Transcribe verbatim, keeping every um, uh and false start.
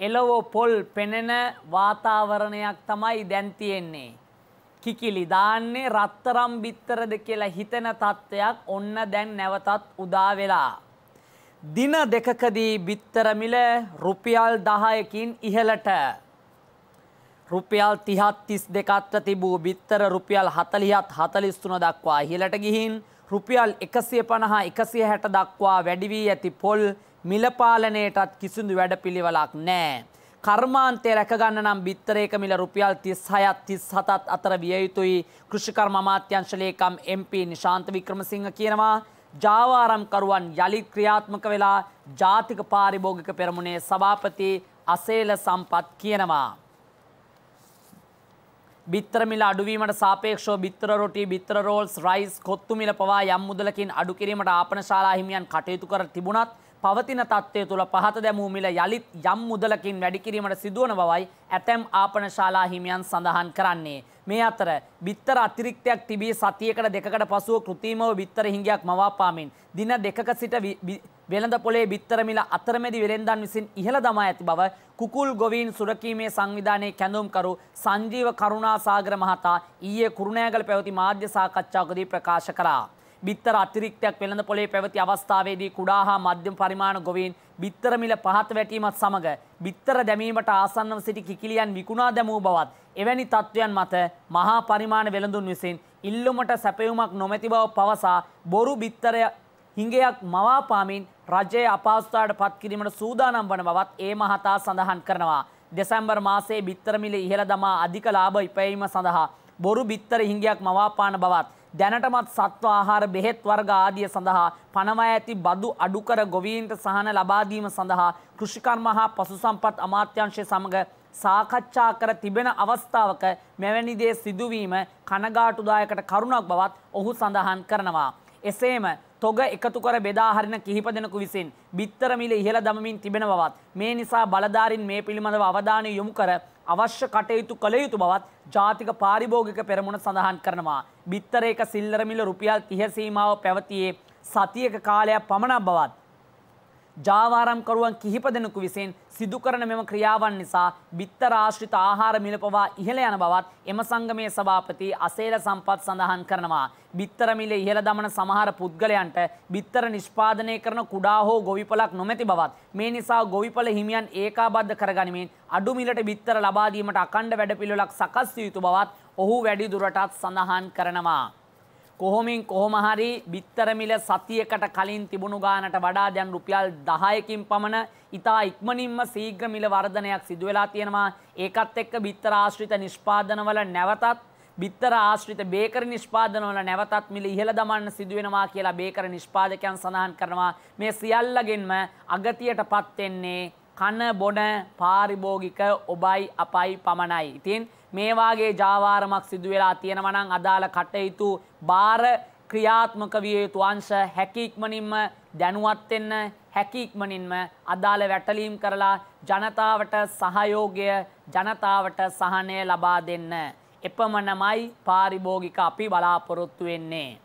එළව පොල් පෙනෙන වාතාවරණයක් තමයි දැන් තියෙන්නේ. කිකිලි දාන්නේ රත්තරම් බිත්තරද කියලා හිතෙන තත්ත්වයක් ඔන්න දැන් නැවතත් උදා වෙලා. දින දෙකකදී බිත්තර මිල රුපියල් දහයකින් ඉහළට. රුපියල් තිහක් තිස් දෙකක්ව තිබූ බිත්තර රුපියල් හතළිහත් හතළිස් තුන දක්වා ඉහළට ගිහින් රුපියල් එකසිය පනහ එකසිය හැට දක්වා වැඩි වී ඇති පොල් මිල පාලනයටත් කිසිදු වැඩපිළිවෙලක් නැහැ. කර්මාන්තය රැකගන්න නම් බිත්තරයක මිල රුපියල් තිස් හයත් තිස් හතත් අතර විය යුතුයි. කෘෂිකර්ම අමාත්‍යාංශ ලේකම් එම් පී නිශාන්ත වික්‍රමසිංහ කියනවා. ජාවාරම්කරුවන් යළිත් ක්‍රියාත්මක වෙලා ජාතික පාරිභෝගික පෙරමුණේ සභාපති අසේල සම්පත් කියනවා. බිත්තර මිල අඩුවීමට සාපේක්ෂව බිත්තර රොටි, බිත්තර රෝල්ස්, රයිස්, කොත්තු මිල පවා යම් මුදලකින් අඩු කිරීමට ආපනශාලා හිමියන් කටයුතු කර තිබුණත් පවතින තත්ත්වය තුළ පහත දැමූ මිල යළිත් යම් මුදලකින් වැඩි කිරීමට සිදුවන බවයි ඇතැම් ආපනශාලා හිමියන් සඳහන් කරන්නේ. මේ අතර බිත්තර අතිරික්තයක් තිබී සතියකට දෙකකට පසුව කෘත්‍රිමව බිත්තර හිඟයක් මවාපාමින් දින දෙකක සිට වෙළඳ පොලේ බිත්තර මිල අතරමැදි වෙළෙන්දන් විසින් ඉහළ දමා ඇති බව කුකුල් ගොවීන් සුරකීමේ සංවිධානයේ කැඳවුම්කරු සංජීව කරුණාසාගර මහතා ඊයේ කුරුණෑගල පැවති මාධ්‍ය සාකච්ඡාවකදී ප්‍රකාශ කළා. බිත්තර අතිරික්තයක් වෙළඳ පොලේ පැවති අවස්ථාවේදී කුඩා හා මධ්‍යම පරිමාණ ගොවීන් බිත්තර මිල පහත වැටීමත් සමග බිත්තර දැමීමට ආසන්නව සිටි කිකිලියන් විකුණා දැමූ බවත් එවැනි තත්ත්වයන් මත මහා පරිමාණ වෙළඳුන් විසින් ඉල්ලුමට සැපයුමක් නොමැති බව පවසා බොරු බිත්තර හිඟයක් මවාපාමින් රජයේ අපහසුතාවට පත් කිරීමට සූදානම් වන බවත් ඒ මහතා සඳහන් කරනවා. දෙසැම්බර් මාසයේ බිත්තර මිල ඉහළ දමා අධික ලාභ ඉපැයීම සඳහා බොරු බිත්තර හිඟයක් මවාපාන බවත් දැනටමත් සත්ව ආහාර බෙහෙත් වර්ග ආදිය සඳහා පනවා ඇති බදු අඩු කර ගොවීන්ට සහන ලබා දීම සඳහා කෘෂිකර්ම හා පශුසම්පත් අමාත්‍යාංශය සමග සාකච්ඡා කර තිබෙන අවස්ථාවක මෙවැනි දේ සිදුවීම කනගාටුදායකට කරුණක් බවත් ඔහු සඳහන් කරනවා. එසේම තොග එකතු කර බෙදා හරින කිහිප දෙනෙකු විසින් බිත්තර මිල ඉහළ දමමින් තිබෙන බවත් මේ නිසා බලධාරීන් මේ පිළිබඳව අවධානය යොමු කර අවශ්‍ය කටයුතු කළ යුතු බවත් ජාතික පාරිභෝගික පෙරමුණ සඳහන් කරනවා. බිත්තර එක සිල්ලර මිල රුපියල් තිහ සීමාව පැවතියේ සතියක කාලයක් පමණක් බවත් ජාවාරම්කරුවන් කිහිප දෙනෙකු විසින් සිදු කරන මෙම ක්‍රියාවන් නිසා බිත්තර ආශ්‍රිත ආහාර මිල පවා ඉහළ යන බවත් එම සංගමේ සභාපති අසේල සම්පත් සඳහන් කරනවා. බිත්තර මිල ඉහළ දමන සමහර පුද්ගලයන්ට බිත්තර නිෂ්පාදනය කරන කුඩා හෝ ගොවිපලක් නොමැති බවත් මේ නිසා ගොවිපල හිමියන් ඒකාබද්ධ කරගනිමින් අඩු මිලට බිත්තර ලබා දීමට අඛණ්ඩ වැඩපිළිවෙලක් සකස් විය යුතු බවත් ඔහු වැඩි දුරටත් සඳහන් කරනවා. කොහොමින් කොහොම හරි බිත්තර මිල සතියකට කලින් තිබුණු ගානට වඩා දැන් රුපියල් දහයකින් පමණ ඉතා ඉක්මනින්ම ශීඝ්‍ර මිල වර්ධනයක් සිදු වෙලා තියෙනවා. ඒකත් එක්ක බිත්තර ආශ්‍රිත නිෂ්පාදනවල නැවතත් බිත්තර ආශ්‍රිත බේකරි නිෂ්පාදනවල නැවතත් මිල ඉහළ දමන්න සිදු වෙනවා කියලා බේකරි නිෂ්පාදකයන් සඳහන් කරනවා. මේ සියල්ලගෙන්ම අගතියටපත් වෙන්නේ කන බොන පාරිභෝගික ඔබයි අපයි පමණයි. ඉතින් මේ වාගේ ජාවාරමක් සිදු වෙලා තියෙනවා නම් අදාළ කටයුතු බාර ක්‍රියාත්මක විය යුතු අංශ හැකි ඉක්මනින්ම දැනුවත් වෙන්න, හැකි ඉක්මනින්ම අදාළ වැටලීම් කරලා ජනතාවට සහයෝගය, ජනතාවට සහනය ලබා දෙන්න. එපමණමයි පාරිභෝගික අපි බලාපොරොත්තු වෙන්නේ.